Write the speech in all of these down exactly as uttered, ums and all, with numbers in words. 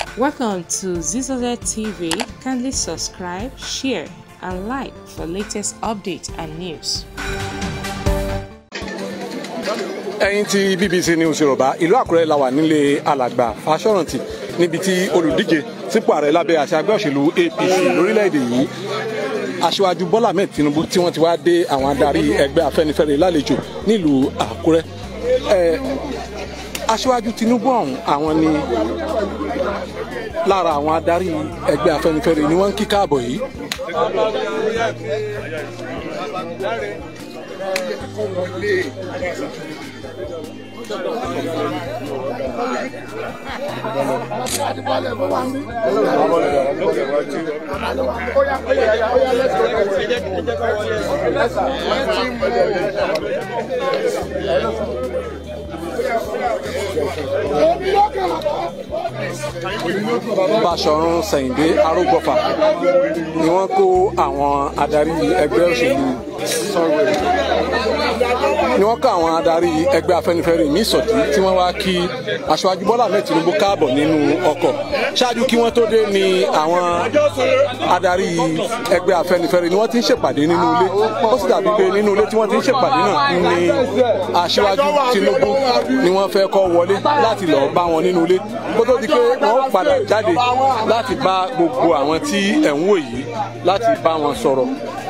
Welcome to Zisodel T V. Kindly subscribe, share, and like for latest updates and news. Ẹ̀yin tí B B C News Yorùbá, ìlú Akure la wà nílé alàgbà Fasoranti níbi tí olùdíje sípò ààrẹ lábẹ́ àṣẹ ẹgbẹ́ òṣèlú A P C lórílẹ̀‐èdè yìí Asiwaju Bola Tinubu tí wọ́n ti wá dé àwọn adarí ẹgbẹ́ Afẹ́nifẹ́re lálejò nílùú Akure. Asiwaju Tinubu ọ̀hún àwọn ni lára àwọn adarí ẹgbẹ́ Afẹ́nifẹ́re ni wọ́n ń kí káàbọ̀ yìí. Báṣọ̀run Sẹ̀yìndé Arógbọ́fà ni wọ́n kó àwọn adarí ẹgbẹ́ òṣèlú ni wọ́n kó àwọn adarí ẹgbẹ́ Afẹ́nifẹ́re ní ìsọ̀tí tí wọ́n wá kí Asiwaju Bola Tinubu káàbọ̀ nínú ọkọ̀. Ṣáájú kí wọ́n tó dé ni àwọn adarí ẹgbẹ́ Afẹ́nifẹ́re ni wọ́n ti ń ṣèpàdé nínú ilé. Ó sì dàbí pé nínú ilé tí wọ́n ti ń ṣèpàdé náà ni Asiwaju Tinubu ni wọ́n fẹ́ kó wọlé láti lọ bá wọn nínú ilé kó tó di pé wọ́n padà jáde láti bá gbogbo àwọn tí ẹ̀ ń wò yìí láti bá wọn sọ̀rọ̀.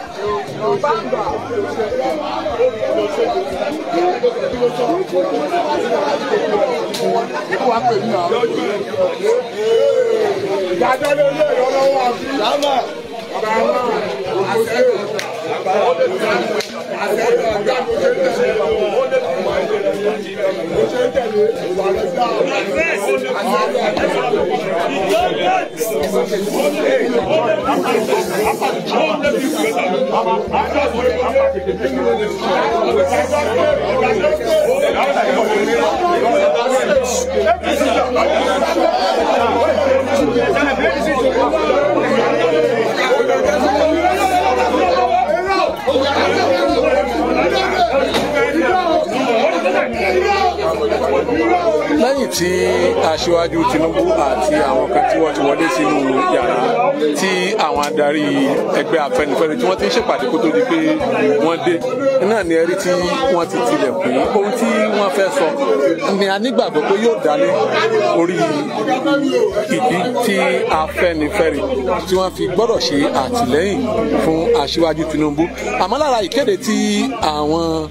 Lẹ́yìn tí Asiwaju Tinubu àti àwọn kan tí wọ́n ti wọlé sínú yàrá tí àwọn adarí ẹgbẹ́ Afẹ́nifẹ́re tí wọ́n ti ń ṣèpàdé kó tó di pé wọ́n dé náà ni ẹ̀rí tí wọ́n ti tilẹ̀kùn ohun tí wọ́n fẹ́ sọ ni a nígbàgbọ́ pé yóò dálé orí ìdí tí Afẹ́nifẹ́re tí wọ́n fi gbọ́dọ̀ ṣe àtìlẹ́yìn fún Asiwaju Tinubu. Àmọ́ lára ìkéde tí àwọn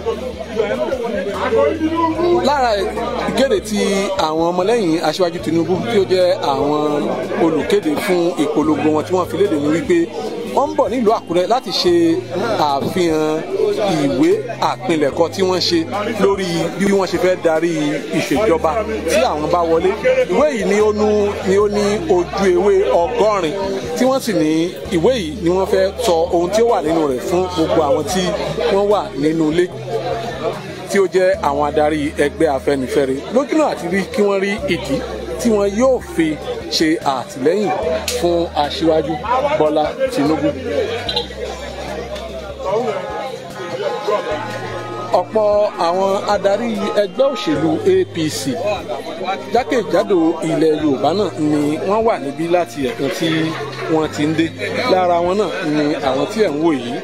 lára ìkéde tí àwọn ọmọlẹ́yìn Asiwaju Tinubu tí ó jẹ́ àwọn olùkéde fún ìpolongo wọn tí wọ́n fi léde ní wípé wọ́n ń bọ̀ nílùú Àkúrẹ́ láti ṣe àfihàn ìwé àpilẹ̀kọ tí wọ́n ṣe lórí bí wọ́n ṣe fẹ́ darí ìṣèjọba tí àwọn bá wọlé. Ìwé yìí ni ó ní ó ní ojú ewé ọgọ́rin tí wọ́n sì ní ìwé yìí ni wọ́n fẹ́ sọ ohun tí ó wà nínú rẹ̀ fún gbogbo àwọn tí wọ́n wà nínú ilé tí ó jẹ́ àwọn adarí ẹgbẹ́ Afẹ́nifẹ́re lójúnà àti rí kí wọ́n rí ìdí tí wọ́n yóò fi ṣe àtìlẹ́yìn fún Asiwaju Bola Tinubu. Ọ̀pọ̀ àwọn adarí ẹgbẹ́ òṣèlú A P C jákèjádò ilẹ̀ Yorùbá náà ni wọ́n wà níbí láti ẹ̀kan tí wọ́n ti ń dé. Lára wọn náà ni àwọn tí ẹ̀ ń wò yìí.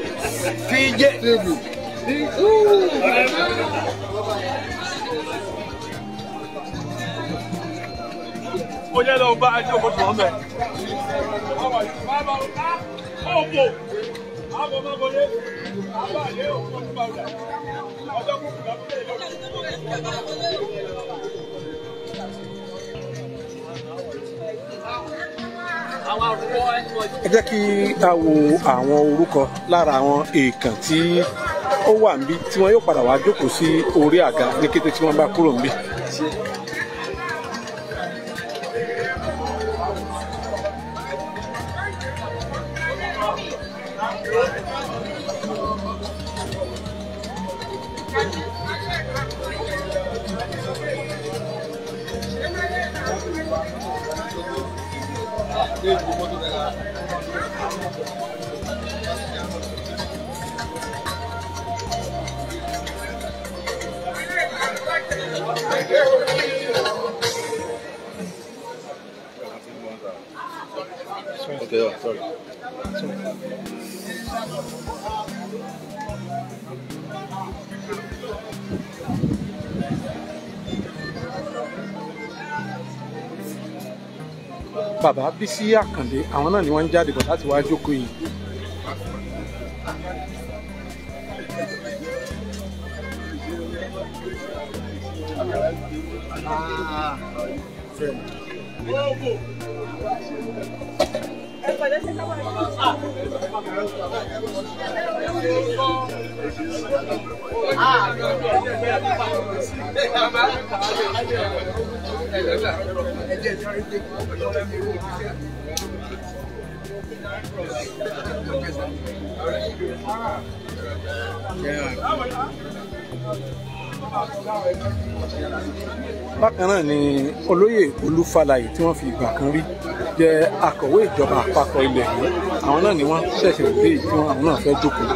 Oye lọ bá ẹjọ́ kò tó ọmọ ẹ̀. Ẹ jẹ́ kí a wo àwọn orúkọ lára àwọn èèkàn tí ó wà níbí tí wọ́n yóò padà wá jókòó sí orí àga ní kété tí wọ́n bá kúrò níbí. Okay, oh, sorry. sorry. Bàbá Bísí Àkàndé àwọn náà ni wọ́n ń jáde bọ̀ láti wá jókòó yìí. Bákan náà ni olóyè Olúfàlàyé tí wọ́n fi ìgbà kan rí jẹ́ akọ̀wé ìjọba àpapọ̀ ilẹ̀ yìí àwọn náà ni wọ́n ṣẹ̀ṣẹ̀ dé tí wọ́n àwọn náà fẹ́ jókòó.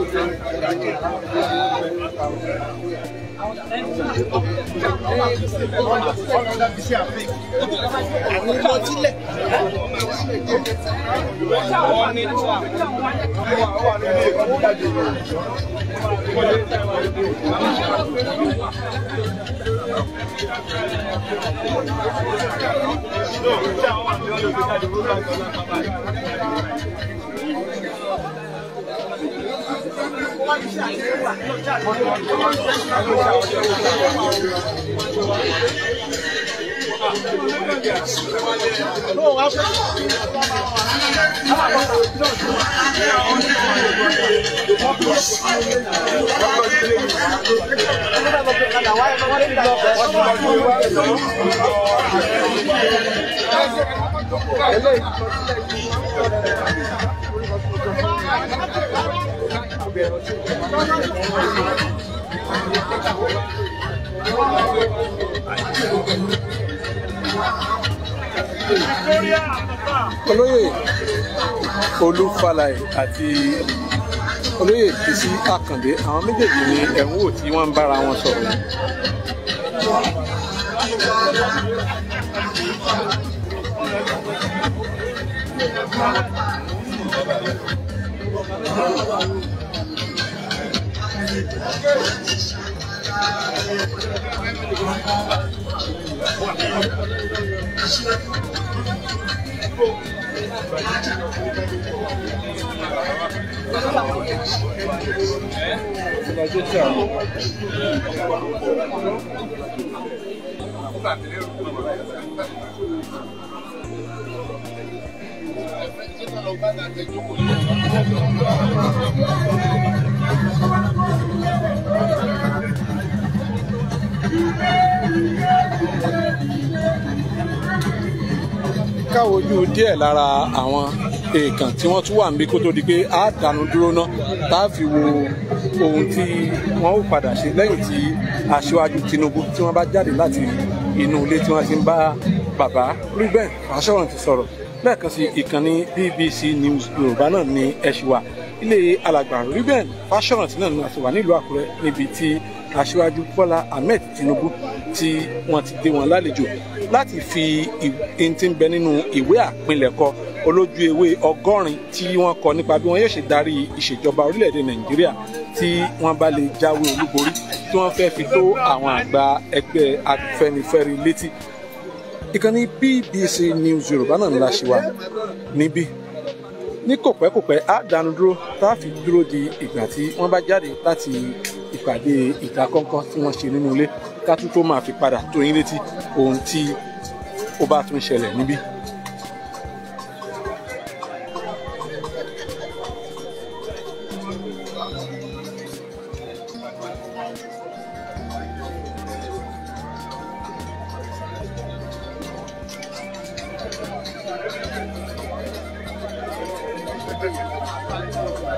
Olóyè Olúfàlàyé àti olóyè Bísí Àkàndé àwọn méjèèjì ni ẹ̀wọ̀n wò tí wọ́n ń bára wọn sọ̀rọ̀. Káwojú díẹ̀ lára àwọn èèkàn tí wọ́n tún wà níbí kó tó di pé a dánu dúró ná tá a fi wo ohun tí wọ́n ó padà ṣe lẹ́yìn tí Aṣíwájú Tinubu tí wọ́n bá jáde láti inú ilé tí wọ́n ti ń bá bàbá Ruben Fasoranti sọ̀rọ̀. Lẹ́ẹ̀kan sí ìkànnì B B C News Yorùbá náà ní ẹ̀ṣùwà ilé alàgbà Ruben Fasoranti náà ní àti wà nílùú Àkúrẹ́ níbi tí Aṣíwájú Bola Ahmed Tinubu tí wọ́n ti dé wọn lálejò láti fi ẹni tí ń bẹ nínú ìwé àpilẹ̀kọ olójú ewé ọgọ́rin tí wọ́n kọ nípa bí wọ́n yóò ṣe darí ìṣèjọba orílẹ̀-èdè Nàìjíríà tí wọ́n bá lè jáwé olúborí tí wọ́n fẹ́ fi tó àwọn àgbà ẹgbẹ́ Afẹ́nifẹ́re létí. Ìkànnì B B C News Yorùbá náà ńlá ṣe wà níbí ní kòpẹ́kòpẹ́ á dánu dúró tá a fi dúró di ìgbà tí wọ́n bá jáde láti ìpàdé ìta kọ́ńkọ́ tí wọ́n ṣe nínú ilé ká tún tó máa fi padà tó yín létí ohun tí ó bá tún ṣẹlẹ̀ níbí.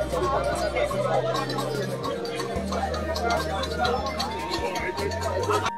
Thank you.